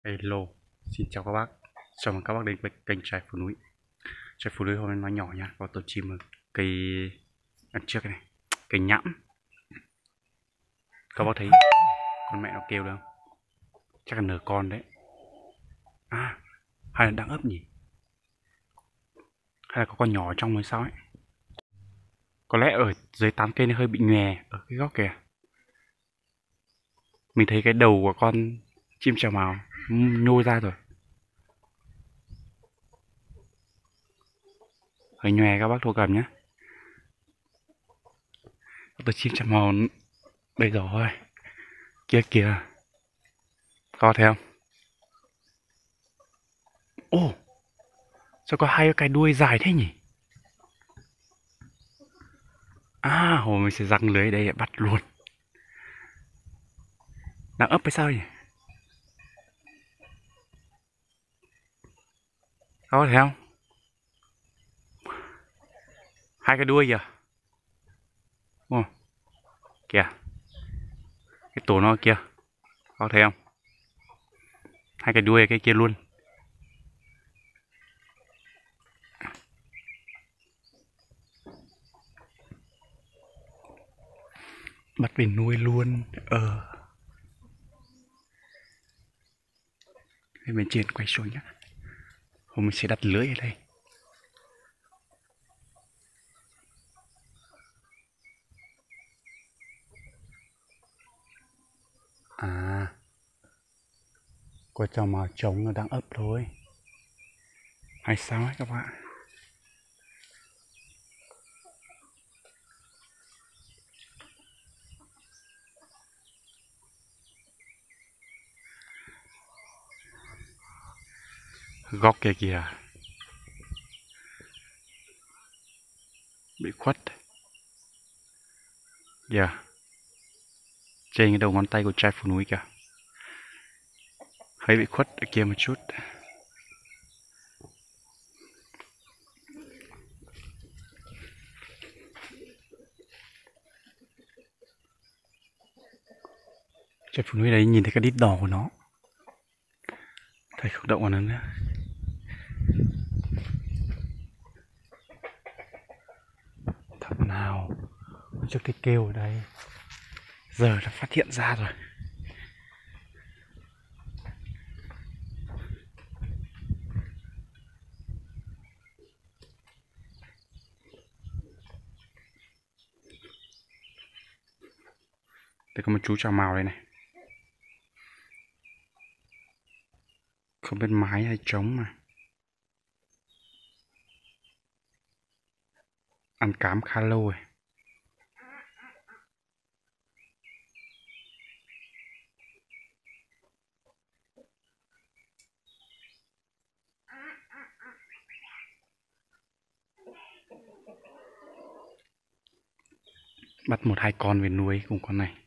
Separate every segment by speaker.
Speaker 1: Hello, xin chào các bác. Chào mừng các bác đến với kênh Trai Phố Núi. Trai Phố Núi hôm nay nó nhỏ nha, có tôi chim cây ăn trước này, cây nhãn. Các bác thấy con mẹ nó kêu đâu? Chắc là nở con đấy. À, hay là đang ấp nhỉ? Hay là có con nhỏ ở trong hay sao ấy? Có lẽ ở dưới tán cây nó hơi bị nhòe ở cái góc kìa. Mình thấy cái đầu của con chim chào mào nhô ra rồi. Hơi nhòe các bác thua cầm nhé. Tôi chim chào mào đây rồi. Kia kìa. Có thấy không? Ồ, sao có hai cái đuôi dài thế nhỉ? À, hồi mình sẽ giăng lưới đây bắt luôn. Đang ấp hay sao nhỉ? Có thấy không? Hai cái đuôi kìa. Ồ, kìa. Cái tổ nó kìa. Có thấy không? Hai cái đuôi cái kia luôn. Bắt về nuôi luôn. Bên trên quay xuống nhá. Hôm mình sẽ đặt lưới ở đây. À, có cho màu trống nó đang ấp thôi. Hay sao ấy các bạn? Góc kia kìa. Bị khuất. Kìa. Trên cái đầu ngón tay của trai Phố Núi kìa. Hơi bị khuất ở kia một chút. Trai Phố Núi đấy nhìn thấy cái đít đỏ của nó. Thầy không động vào nó nữa. Thằng nào cho cái kêu ở đây. Giờ đã phát hiện ra rồi. Đây có một chú chào mào đây này. Không biết mái hay trống mà. Ăn cám khá lâu rồi. Bắt một hai con về nuôi cùng con này.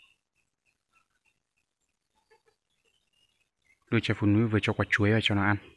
Speaker 1: Đưa cho Phố Núi vừa cho quả chuối vào cho nó ăn.